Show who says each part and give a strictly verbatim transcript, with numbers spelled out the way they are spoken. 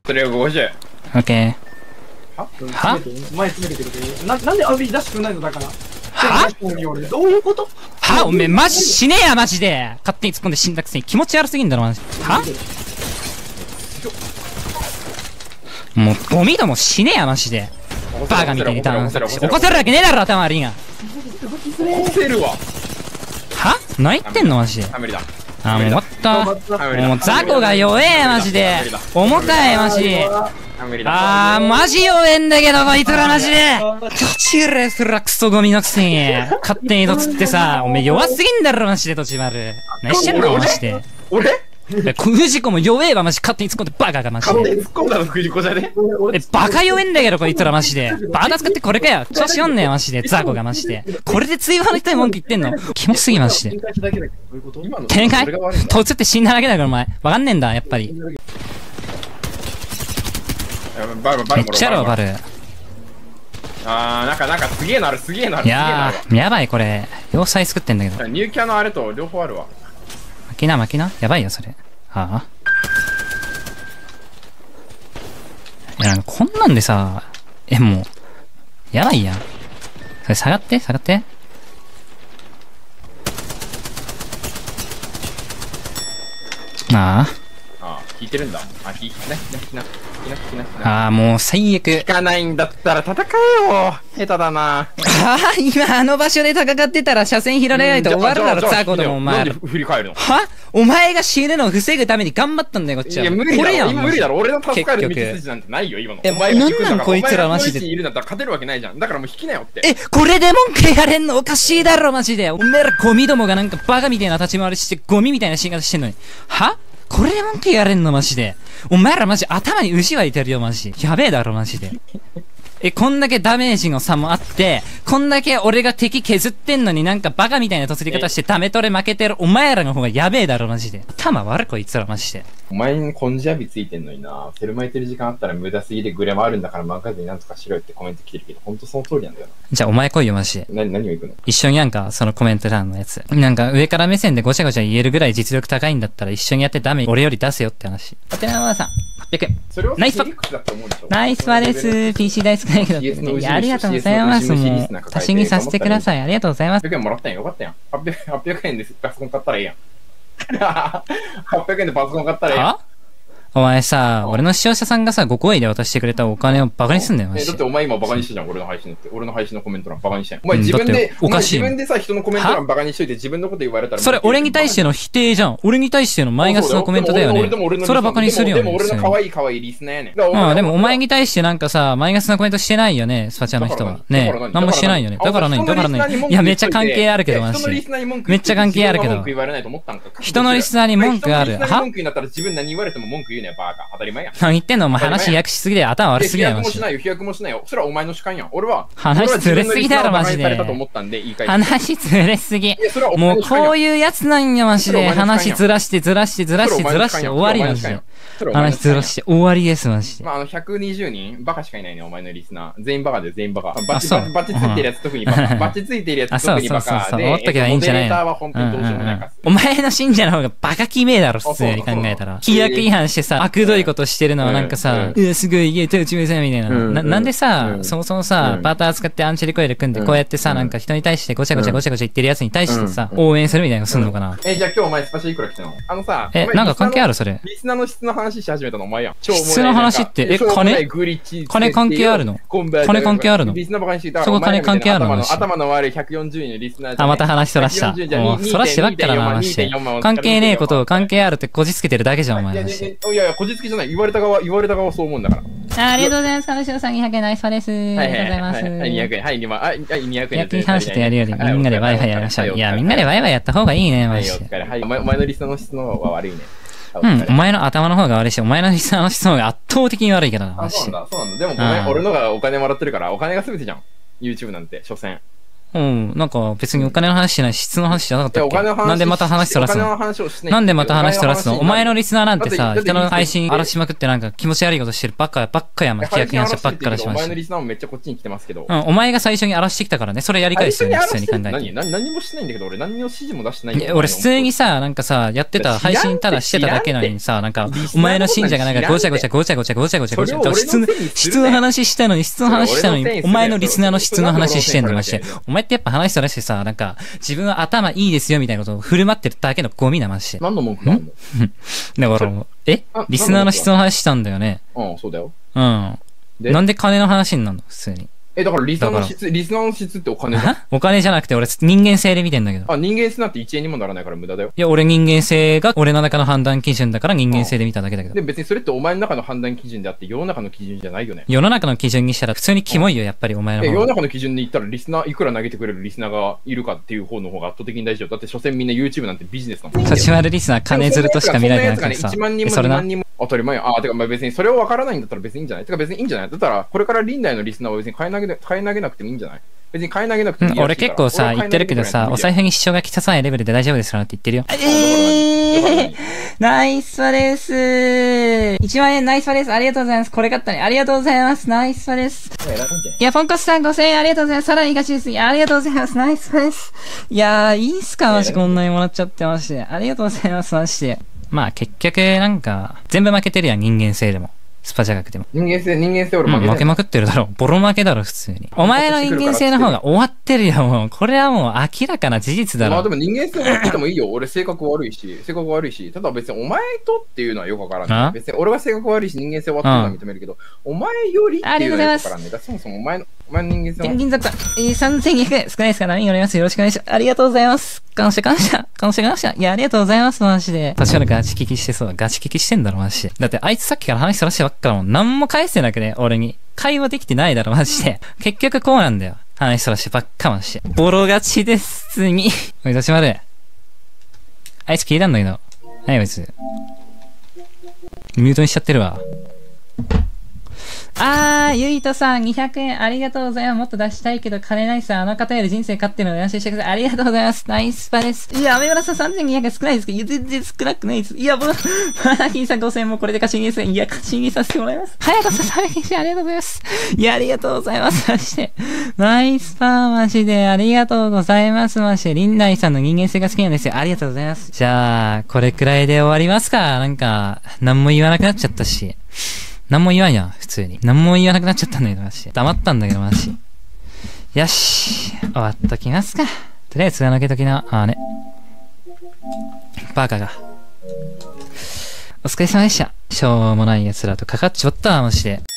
Speaker 1: それをごじゅう。
Speaker 2: オッケ
Speaker 3: は
Speaker 2: ー。は
Speaker 3: 前詰めてくれて。な、なんでアビ出してくんないのだから。
Speaker 2: は
Speaker 3: どういうこと
Speaker 2: はおめえマジ死ねえやマジで勝手に突っ込んで死んだくせに気持ち悪すぎんだろマジはもうゴミども死ねえやマジでバカみたいにダウン起こせるわけねえだろ頭悪いが
Speaker 1: 起こせるわ。
Speaker 2: は何言ってんのマジで
Speaker 1: あ、無理だ。
Speaker 2: あ、もう終わったもう雑魚が弱えマジで重たいマジ
Speaker 1: あ、無理だ。
Speaker 2: あーマジ弱えんだけどこいつらマジで途中ですらクソゴミのくせに勝手にとつってさおめえ弱すぎんだろマジで途中丸何してんのマジで
Speaker 1: 俺
Speaker 2: 藤子も弱えわマジ勝手に突っ込んでバカがマジ
Speaker 1: 勝手
Speaker 2: で
Speaker 1: に突っ込んだの藤子じゃね
Speaker 2: えバカ弱えんだけどこいつらマジでバカ使ってこれかよ調子よんねえマジでザコがマジでこれで追話の人に文句言ってんのキモすぎマジで展開とつって死んだだけだからお前わかんねえんだやっぱりめっちゃろバル
Speaker 1: あー、なんかなんかすげえのあるすげえのある
Speaker 2: いやーやばいこれ要塞作ってんだけど
Speaker 1: ニューキャのあれと両方あるわ。
Speaker 2: 負けな負けなやばいよそれああいやなんかこんなんでさえもうやばいやんそれ下がって下がってああ
Speaker 1: ああ、引いてるんだ。あ、引いてな、引きな、引きな、引きな、引きな。
Speaker 2: ああもう最悪
Speaker 1: 引かないんだったら戦えよ。下手だな。
Speaker 2: ああ今あの場所で戦ってたら車線広れないと終わるだろザコでもお前
Speaker 1: なんで振り返るの？
Speaker 2: はお前が死ぬのを防ぐために頑張ったんだよこっちは。
Speaker 1: いや無理だろ。
Speaker 2: これやん
Speaker 1: 今無理だろ。俺の助かる道筋なんてないよ今の。
Speaker 2: え
Speaker 1: お前が引くんだから
Speaker 2: なんなんこいつらマジで
Speaker 1: お前がこの位置にいるんだったら勝てるわけないじゃん。だからもう引きなよって。
Speaker 2: えこれで文句やれんのおかしいだろマジでおめえらゴミどもがなんかバカみたいな立ち回りしてゴミみたいな死に方してんのにはこれで文句やれんのマジでお前らマジ頭に牛はいてるよマジやべえだろマジでえこんだけダメージの差もあってこんだけ俺が敵削ってんのになんかバカみたいな突り方してダメ取れ負けてるお前らの方がやべえだろマジで頭悪いこいつらマジで
Speaker 1: お前に根性ビついてんのにな。セル巻いてる時間あったら無駄すぎでグレもあるんだから任せてなんとかしろよってコメント来てるけど、ほんとその通りなんだよな。
Speaker 2: じゃあお前来いよマジで
Speaker 1: 何、何を言うの？
Speaker 2: 一緒になんかそのコメント欄のやつなんか上から目線でごちゃごちゃ言えるぐらい実力高いんだったら一緒にやってダメ俺より出せよって話お手縄さんはっぴゃくえん
Speaker 1: それは
Speaker 2: ナイスパナイスパです。 ピーシー 大好きだけどですねいやありがとうございますもう足しにさせてくださいありがとうございます
Speaker 1: はっぴゃくえんもらったんやよかったやん。はっぴゃく、はっぴゃくえんでパソコン買ったらええやん。はっぴゃくえんでパソコン買ったらええやん。
Speaker 2: はお前さ、俺の視聴者さんがさ、ご好意で渡してくれたお金をバカにすんだよ、マ
Speaker 1: え、
Speaker 2: ジで。
Speaker 1: だってお前今バカにしてんじゃん、俺の配信って。俺の配信のコメント欄バカにしてん。お前自分で、
Speaker 2: おかしい。
Speaker 1: 自分でさ、人のコメント欄バカにしといて自分のこと言われたら。
Speaker 2: それ俺に対しての否定じゃん。俺に対してのマイナスのコメントだよね。それはバカにするよね。
Speaker 1: でも俺の可愛い可愛いリスナーやねん。
Speaker 2: まあでもお前に対してなんかさ、マイナスなコメントしてないよね、スパチャの人は。ねえ、なんもしてないよね。だから何だから何いや、めっちゃ関係あるけど、マジで。めっちゃ関係あるけど。人のリスナーに文句ある。は
Speaker 1: 文句になったら自分何言われても文句言うねん、バカ。当たり前や。
Speaker 2: 何言ってんのお前話訳しすぎで頭悪すぎだよ、マジで。
Speaker 1: 飛躍もしないよ、飛躍もしないよ。それはお前の主観やん。俺は。
Speaker 2: 話ずれすぎだろ、マジで。話ずれすぎ。もうこういうやつなんや、マジで。話ずらしてずらしてずらしてずらして終わり、マジで。話ずらして終わりです、マジで。
Speaker 1: まあ、あの、ひゃくにじゅうにんバカしかいないね、お前のリスナー。全員バカで全員バカ。バッチ、バッチついてるやつ特にバカ。バッチついてるやつ特にバカで。
Speaker 2: 思っとけばいいんじゃないのお前の信者の方がバカキメえだろ、普通に考えたら。規約違反してさ、悪どいことしてるのはなんかさ、うわ、すごい、いや、手打ちめさみたいな。な、なんでさ、そもそもさ、パーター使ってアンチリコイル組んで、こうやってさ、なんか人に対してごちゃごちゃごちゃごちゃ言ってるやつに対してさ、応援するみたいなのすんのかな。
Speaker 1: え、じゃあ今日お前スパシャいくら来たの？あのさ、
Speaker 2: え、なんか関係あるそれ。
Speaker 1: リスナーの質の話し始めたのお前やん。
Speaker 2: 質の話って、え、金金関係あるの？金関係あるの？そこ金関係あるの？
Speaker 1: 頭の悪いひゃくよんじゅうにんのリスナー
Speaker 2: あ、また話そらした。もう、そらしてばっかだな、話して。関係ねえことを関係あるってこじつけてるだけじゃん、お前。い
Speaker 1: やいや、こじつけじゃない。言われた側、言われた側そう思うんだから。
Speaker 2: ありがとうございます。彼女さんにひゃくえんナイスパです。ありがとうございます。
Speaker 1: はい、にひゃくえん。はい、にひゃくえん。
Speaker 2: 野球に話してやるより、みんなでワイワイやりましょう。いや、みんなでワイワイやった方がいいね、マジで。
Speaker 1: はい、お前のリスナーの質の方が悪いね。
Speaker 2: うん、お前の頭の方が悪いし、お前のリスナーの質の方が圧倒的に悪いけどな、マジで。
Speaker 1: そうなんだ、そうなんだ。でもごめん、俺のがお金もらってるから、お金が全てじゃん。YouTube なんて、所詮。
Speaker 2: うん、なんか別にお金の話しないし、質の話じゃなかったっけ？
Speaker 1: いやお金の話
Speaker 2: なんでまた話そらす
Speaker 1: お金の
Speaker 2: の？
Speaker 1: 話をしない。
Speaker 2: なんでまた話そらすの？お前のリスナーなんてさ、
Speaker 1: だってだって
Speaker 2: 人の配信荒らしまくってなんか気持ち悪いことしてるばっかばっかやまん。規約違反者ばっかだしまし
Speaker 1: お前のリスナーもめっちゃこっちに来てますけど。
Speaker 2: うん、お前が最初に荒らしてきたからね、それやり返すよね、普通に考えて。
Speaker 1: 何何何もしてないんだけど、俺何の指示も出してないんだ
Speaker 2: い
Speaker 1: よ。
Speaker 2: や俺普通にさ、なんかさ、やってた配信ただしてただけなのにさ、なんか、お前の信者がなんかごちゃごちゃごちゃごちゃごちゃごちゃごちゃごちゃ質の、質の話したのに、質の話したのに、お前のリスナーの質の話してんのまして。お前ってやっぱ話したらしてさ、なんか、自分は頭いいですよみたいなことを振る舞ってるだけのゴミなまして。
Speaker 1: 何の文句なの？
Speaker 2: だからもう、えリスナーの質の話したんだよね。
Speaker 1: うん、そうだよ。
Speaker 2: うん。なんで金の話になるの普通に。
Speaker 1: え、だからリスナーの質、リスナーの質ってお金だ。
Speaker 2: お金じゃなくて俺人間性で見てんだけど。
Speaker 1: あ、人間性なんていちえんにもならないから無駄だよ。
Speaker 2: いや、俺人間性が俺の中の判断基準だから人間性で見ただけだけど。
Speaker 1: で、別にそれってお前の中の判断基準であって世の中の基準じゃないよね。
Speaker 2: 世の中の基準にしたら普通にキモいよ、やっぱりお前の方。
Speaker 1: え、世の中の基準で言ったらリスナー、いくら投げてくれるリスナーがいるかっていう方の方が圧倒的に大事よ。だって所詮みんな YouTube なんてビジネスなもん。
Speaker 2: 立ち悪リスナー金づるとしか見られなくてさ。
Speaker 1: いちまんにんもにまんにんも当たり前よ。あ、てかまあ別にそれを分からないんだったら別にいいんじゃない？てか別にいいんじゃない？だったらこれからリンダイのリスナーは別に買い投げで、買い投げなくてもいいんじゃない？別に買い投げなくてもいい、
Speaker 2: うん、俺結構さ、言ってるけどさ、お財布に支障がきたさないレベルで大丈夫ですからって言ってるよ。えー、ナイスパです。いちまんえんナイスパです。ありがとうございます。これ買ったね。ありがとうございます。ナイスパです。いや、ポンコスさんごせんえんありがとうございます。さらにガチです。いや、ありがとうございます。ナイスパです。いやー、いいっすかマジこんなにもらっちゃってまして。ありがとうございます。マジで。まあ結局なんか、全部負けてるやん、人間性でも。スパジャ学でも。
Speaker 1: 人間性、人間性俺負け、
Speaker 2: うん、負けまくってるだろ。ボロ負けだろ、普通に。お前の人間性の方が終わってるよ、もう。これはもう明らかな事実だろ。
Speaker 1: まあでも人間性終わっててもいいよ。俺性格悪いし、性格悪いし。ただ別にお前とっていうのはよくわからない。別に俺は性格悪いし人間性終わってるのは認めるけど、お前よりっていうのはよくわからない。だそもそもお前の、お前の人間性は。
Speaker 2: 天銀座さん、えー、さんぜんにひゃくえん少ないですから何よります。よろしくお願いします。ありがとうございます。感謝感謝。感謝感謝。いや、ありがとうございます、マジで。確かにガチ聞きしてそうだ。ガチ聞きしてんだろ、マジで。だってあいつさっきから話そらしてばっかだもん。何も返してなくね、俺に。会話できてないだろ、マジで。結局こうなんだよ。話そらしてばっかまして。ボロ勝ちです、次。おい、立ちまで。あいつ聞いたんだけど。何こいつ。ミュートにしちゃってるわ。あー、ゆいとさん、にひゃくえんありがとうございます。もっと出したいけど、金ないさ。あの方より人生勝ってるので安心してください。ありがとうございます。ナイスパです。いや、アメ村さんさんぜんにひゃくえん少ないですけど、いや、全然少なくないです。いや、僕、マナキンさんごせんえんもこれで勝ちにですね。いや、勝ちにさせてもらいます。はやとさんさんびゃくえんありがとうございます。いや、ありがとうございます。マジで。ナイスパー、マジで。ありがとうございます。マジで。リンナイさんの人間性が好きなんですよ。ありがとうございます。じゃあ、これくらいで終わりますか。なんか、何も言わなくなっちゃったし。何も言わんやん、普通に。何も言わなくなっちゃったんだけど、マジで。黙ったんだけど、マジ。よし。終わっときますか。とりあえず、貫けときな。あーね。バカが。お疲れ様でした。しょうもない奴らとかかっちまったわ、マジで。